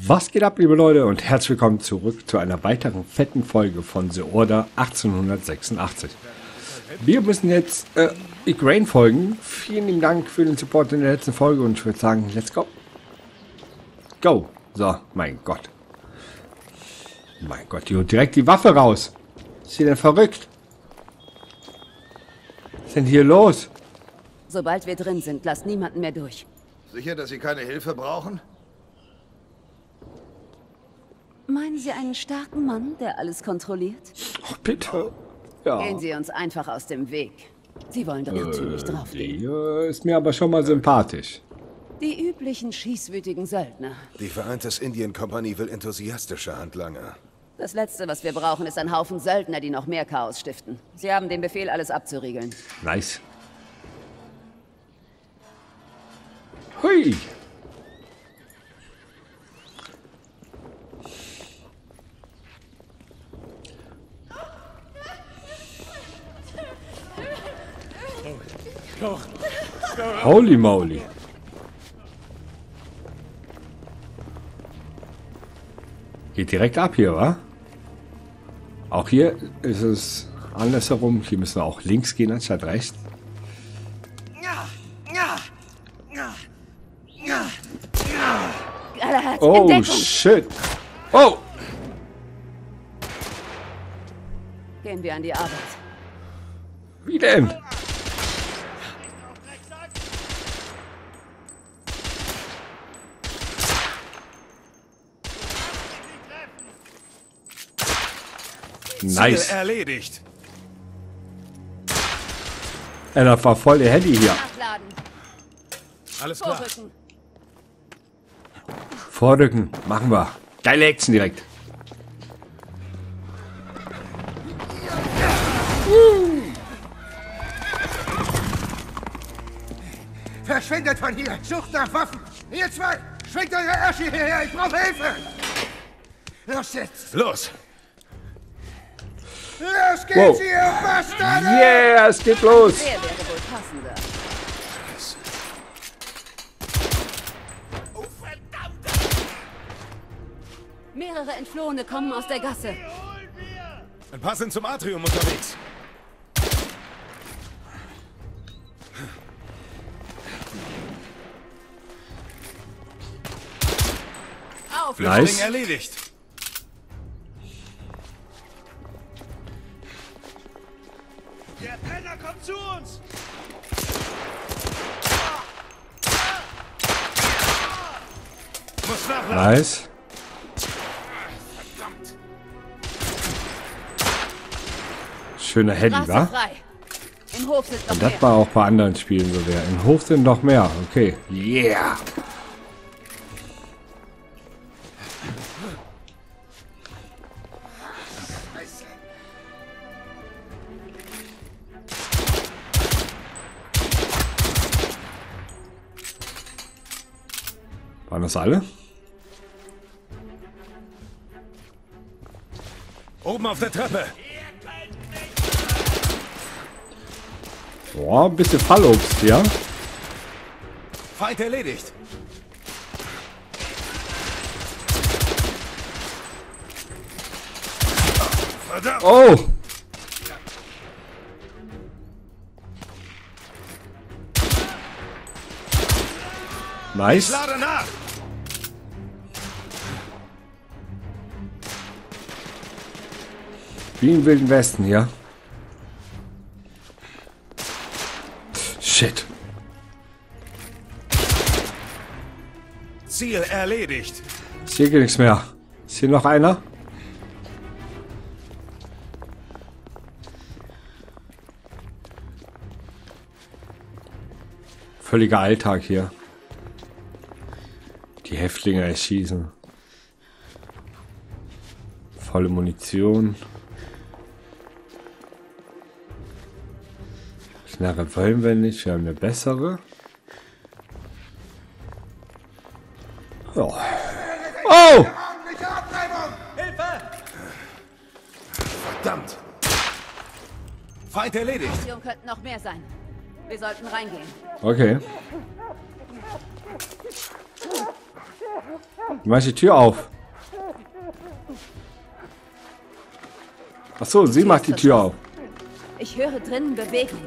Was geht ab, liebe Leute, und herzlich willkommen zurück zu einer weiteren fetten Folge von The Order 1886. Wir müssen jetzt Igraine folgen. Vielen lieben Dank für den Support in der letzten Folge und ich würde sagen, let's go. Go. So, mein Gott. Mein Gott, die holt direkt die Waffe raus. Ist sie denn verrückt? Was ist denn hier los? Sobald wir drin sind, lasst niemanden mehr durch. Sicher, dass Sie keine Hilfe brauchen? Meinen Sie einen starken Mann, der alles kontrolliert? Ach, bitte. Ja. Gehen Sie uns einfach aus dem Weg. Sie wollen doch irrtümlich draufgehen. Die ist mir aber schon mal sympathisch. Die üblichen schießwütigen Söldner. Die Vereintes Indien-Kompanie will enthusiastische Handlanger. Das Letzte, was wir brauchen, ist ein Haufen Söldner, die noch mehr Chaos stiften. Sie haben den Befehl, alles abzuriegeln. Nice. Hui. Holy moly. Geht direkt ab hier, wa? Auch hier ist es andersherum. Hier müssen wir auch links gehen anstatt rechts. Oh, Entdeckung. shit. Oh! Gehen wir an die Arbeit. Wie denn? Nice. Ziel erledigt. Das war voll der Handy hier. Nachladen. Alles klar. Vorrücken. Vorrücken. Machen wir. Geile Action direkt. Verschwindet von hier! Sucht nach Waffen! Ihr zwei! Schwingt eure Ärsche hierher! Ich brauche Hilfe! Los jetzt! Los! Los geht's, Wow. ihr Bastarde! Yeah, es geht los. Der wäre wohl passender. Oh, verdammt! Mehrere Entflohene kommen aus der Gasse. Ein paar sind zum Atrium unterwegs. Auf! Nice. Flüchtling erledigt. Der Penner kommt zu uns! Muss nachladen. Nice. Verdammt. Schöner Handy, Straße wa? frei. Im Hof sind noch Und das mehr. war auch bei anderen Spielen so. Wer im Hof sind noch mehr. Okay. Yeah. Waren das alle? Oben auf der Treppe. Boah, ein bisschen Fallobst, ja? Feind erledigt. Verdammt. Oh! Nice. Lade nach. Wie im Wilden Westen hier. Shit. Ziel erledigt. Ist hier nichts mehr. Ist hier noch einer? Völliger Alltag hier. Die Häftlinge erschießen. Volle Munition. Knarre wollen wir nicht, wir haben eine bessere. Ja. Oh! Ordentliche Abtreibung! Verdammt. Feind erledigt. Hier könnten noch mehr sein. Wir sollten reingehen. Okay. Mach die Tür auf. Ach so, sie macht die Tür auf. Ich höre drinnen Bewegungen.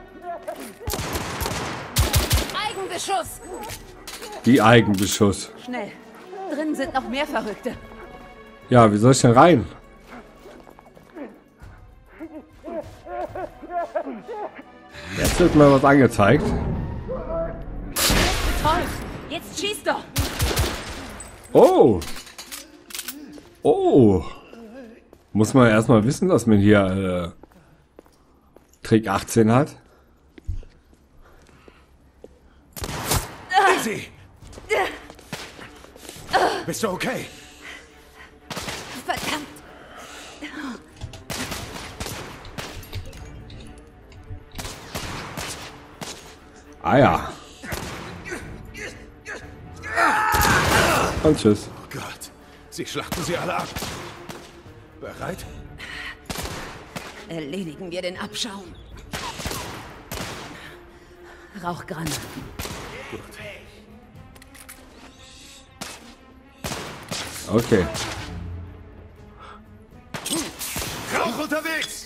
Eigenbeschuss! Die Eigenbeschuss. Schnell. Drinnen sind noch mehr Verrückte. Ja, wie soll ich denn rein? Jetzt wird mir was angezeigt. Toll. Jetzt schieß doch. Oh. Oh. Muss man erstmal wissen, dass man hier Trick 18 hat. Easy. Bist du okay? Verdammt. Ah ja. Und tschüss. Oh Gott. Sie schlachten sie alle ab. Bereit? Erledigen wir den Abschaum. Rauchgranaten. Okay. Rauch unterwegs!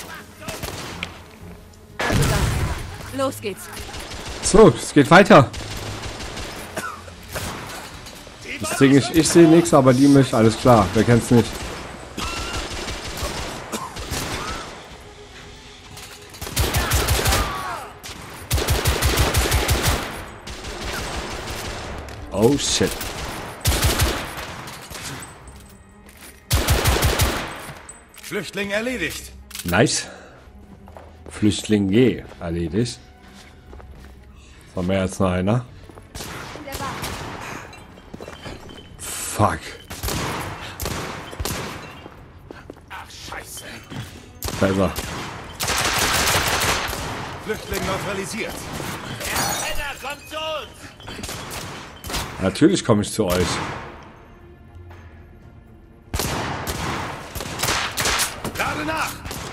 Los geht's. So, es geht weiter. Das Ding ist, ich sehe nichts, aber die mich, alles klar. Wer kennt's nicht? Oh shit. Flüchtling erledigt. Nice. Flüchtling G erledigt. War mehr als nur einer. Fuck. Ach, scheiße. Da ist er. Flüchtling neutralisiert. Penner, kommt zu uns! Natürlich komme ich zu euch. Lade nach!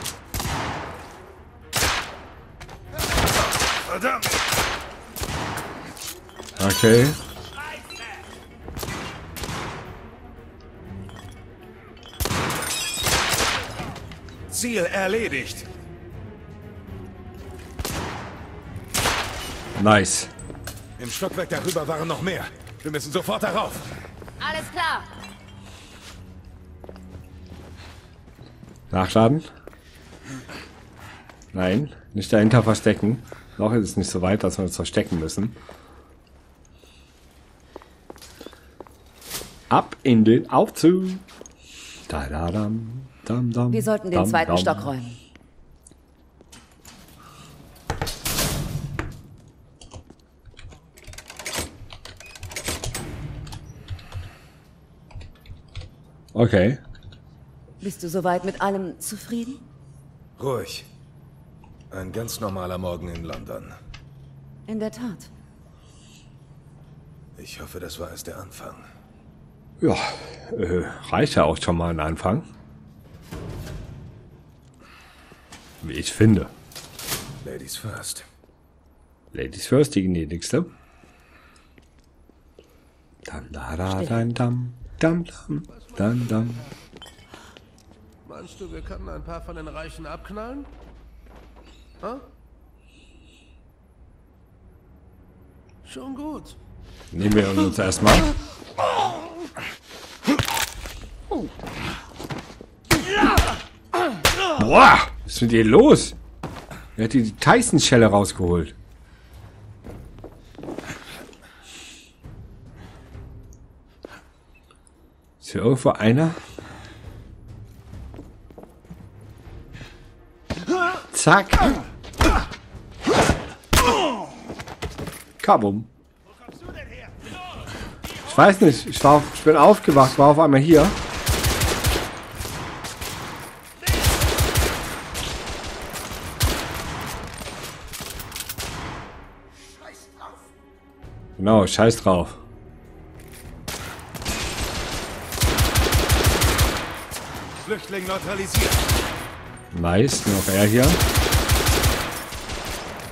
Verdammt! Okay. Ziel erledigt. Nice. Im Stockwerk darüber waren noch mehr. Wir müssen sofort darauf. Alles klar. Nachladen? Nein, nicht dahinter verstecken. Noch ist es nicht so weit, dass wir uns verstecken müssen. Ab in den Aufzug. Da, da, dam, dam, dam, Wir sollten den dam, zweiten dam. Stock räumen. Okay. Bist du soweit mit allem zufrieden? Ruhig. Ein ganz normaler Morgen in London. In der Tat. Ich hoffe, das war erst der Anfang. Ja, reicht ja auch schon mal ein Anfang. Wie ich finde. Ladies first. Ladies first, die gnädigste. Dam, da, da, dam, dam, dam, dam, dam, dam. Meinst du, wir können ein paar von den Reichen abknallen? Ha? Schon gut. Nehmen wir uns erstmal. Boah, was ist mit ihr los? Er hat die Tyson-Schelle rausgeholt. Ist hier irgendwo einer? Zack. Kabum. Ich weiß nicht, ich bin aufgewacht, war auf einmal hier. Genau, scheiß drauf. Flüchtling neutralisiert. Nice, noch er hier.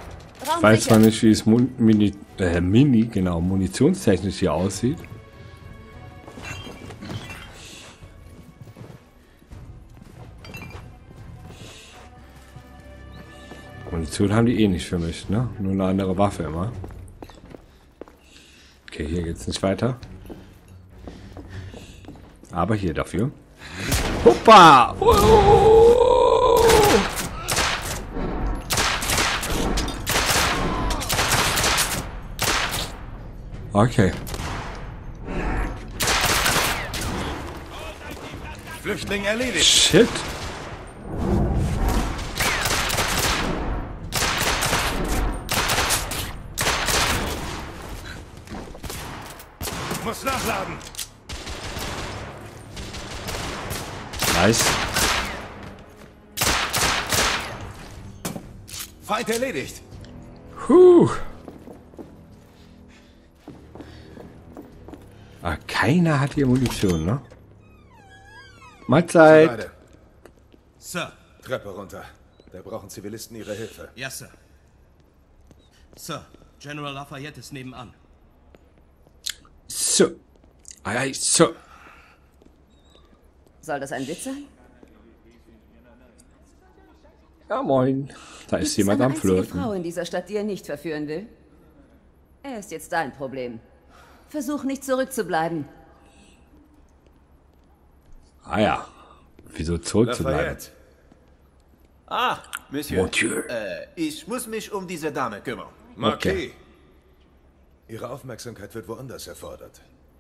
Ich weiß zwar nicht, wie es Mini, genau, munitionstechnisch hier aussieht. Munition haben die eh nicht für mich, ne? Nur eine andere Waffe immer. Okay, hier geht's nicht weiter. Aber hier dafür. Hoppa! Okay. Flüchtling erledigt. Shit. Muss nachladen. Nice. Feind erledigt. Ah, keiner hat hier Munition, ne? Mahlzeit. Beide. Sir. Treppe runter. Da brauchen Zivilisten ihre Hilfe. Ja, Sir. Sir, General Lafayette ist nebenan. So. Ei, so. Soll das ein Witz sein? Ja, moin. Da ist jemand am Eine Flirten. Frau in dieser Stadt, die er nicht verführen will? Er ist jetzt dein Problem. Versuch nicht zurückzubleiben. Ah ja. Wieso zurückzubleiben? Lafayette. Ah, Monsieur. Monsieur. Ich muss mich um diese Dame kümmern. Marquis. Okay. Ihre Aufmerksamkeit wird woanders erfordert.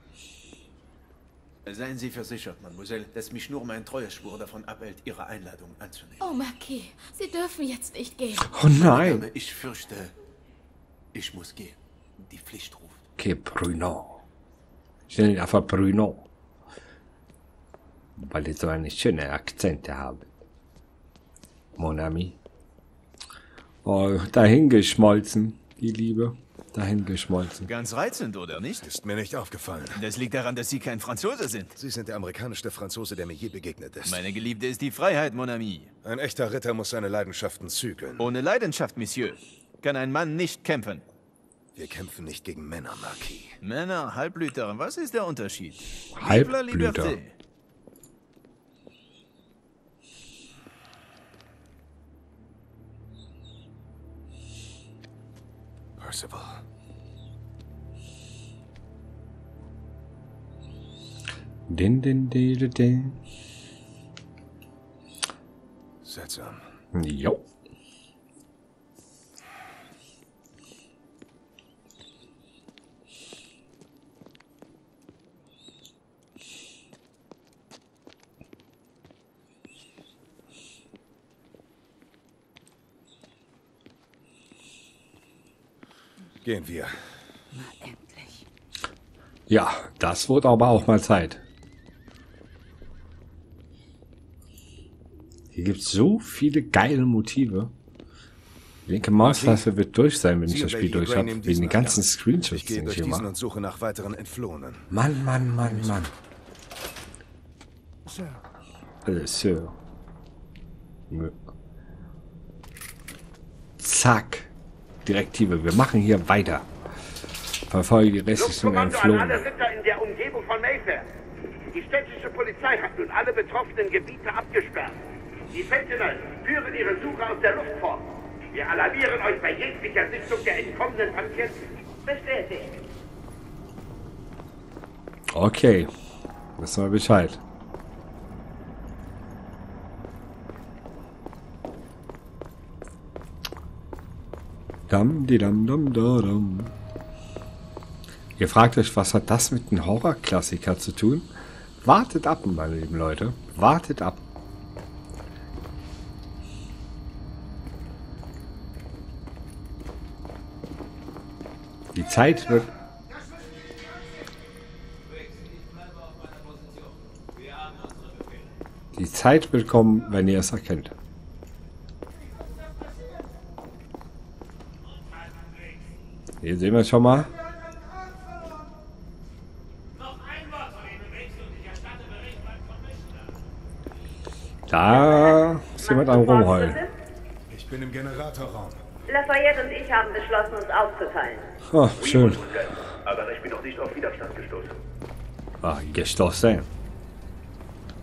Seien Sie versichert, Mademoiselle, dass mich nur mein Treueschwur davon abhält, Ihre Einladung anzunehmen. Oh, Marquis, Sie dürfen jetzt nicht gehen. Oh nein. Aber ich fürchte, ich muss gehen. Die Pflicht ruft. Okay, Bruno. Ich nenne ihn einfach Bruno. Weil die so eine schöne Akzente haben. Mon ami. Oh, dahin geschmolzen, die Liebe. Dahin geschmolzen. Ganz reizend, oder nicht? Ist mir nicht aufgefallen. Das liegt daran, dass Sie kein Franzose sind. Sie sind der amerikanischste Franzose, der mir je begegnet ist. Meine Geliebte ist die Freiheit, mon ami. Ein echter Ritter muss seine Leidenschaften zügeln. Ohne Leidenschaft, Monsieur, kann ein Mann nicht kämpfen. Wir kämpfen nicht gegen Männer, Marquis. Männer, Halbblüter, was ist der Unterschied? Halbblüter. Vive la liberté. Percival. Din. Seltsam. Jo. Gehen wir. Na, endlich. Ja, das wurde aber auch mal Zeit. Hier gibt es so viele geile Motive. Die linke Maustaste wird durch sein, wenn ich das Spiel durch habe. Wegen den ganzen Screenshots, Ich gehe die ich durch hier diesen mache. und suche nach weiteren Entflohenen. Mann. Sir. Nö. Zack. Direktive. Wir machen hier weiter. Verfolge die restlichen Luftkommando an alle Entflohenen. Ritter in der Umgebung von Mayfair. Die städtische Polizei hat nun alle betroffenen Gebiete abgesperrt. Die Sentinels führen ihre Suche aus der Luft fort. Wir alarmieren euch bei jeglicher Sichtung der entkommenen Patienten. Bestätigt. Okay. Wissen wir Bescheid. Dam. Ihr fragt euch, was hat das mit einem Horrorklassiker zu tun? Wartet ab, meine lieben Leute. Wartet ab. Die Zeit wird... Die Zeit wird kommen, wenn ihr es erkennt. Hier sehen wir es schon mal. Da ist jemand am Rumheulen. Ich bin im Generatorraum. Lafayette und ich haben beschlossen, uns aufzuteilen. Oh, schön. Aber ich bin noch nicht auf Widerstand gestoßen. Ah, gestoßen.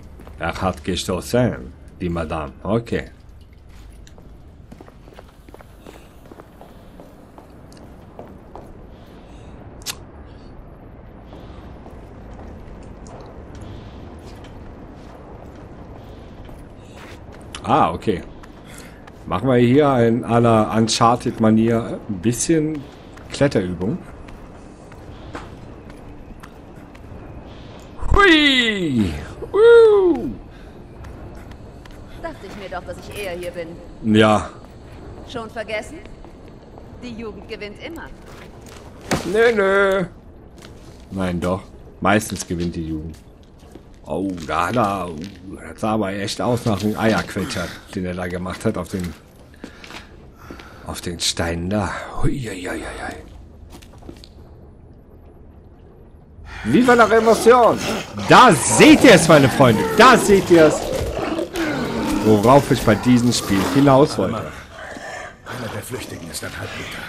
Er hat gestoßen, die Madame. Okay. Ah, okay. Machen wir hier in aller Uncharted-Manier ein bisschen Kletterübung. Hui! Dachte ich mir doch, dass ich eher hier bin. Ja. Schon vergessen? Die Jugend gewinnt immer. Nö. Nein, doch. Meistens gewinnt die Jugend. Oh, das sah aber echt aus nach einem Eierquetscher, den er da gemacht hat auf den Steinen da. Huiuiuiui. Viva la Revolution! Da seht ihr es, meine Freunde. Da seht ihr es, worauf ich bei diesem Spiel hinaus wollte. Einer der Flüchtigen ist ein Halbbluter.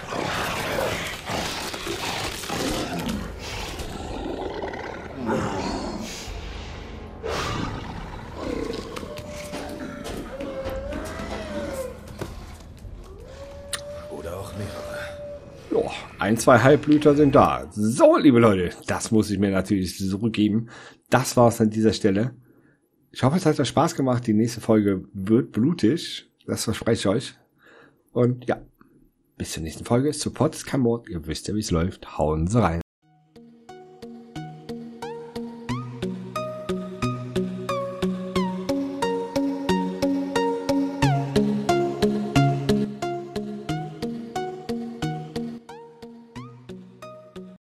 Oder auch mehrere. Ja, 1, 2 Halbblüter sind da. So, liebe Leute, das muss ich mir natürlich zurückgeben. Das war's an dieser Stelle. Ich hoffe, es hat euch Spaß gemacht. Die nächste Folge wird blutig. Das verspreche ich euch. Und ja, bis zur nächsten Folge. Support ist kein Mord. Ihr wisst ja, wie es läuft. Hauen Sie rein.